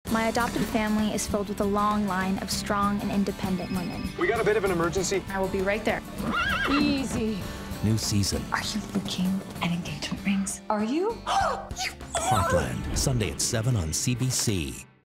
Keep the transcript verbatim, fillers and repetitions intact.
My adopted family is filled with a long line of strong and independent women. We got a bit of an emergency. I will be right there. Easy. New season. Are you looking at engagement rings? Are you? Heartland, Sunday at seven on C B C.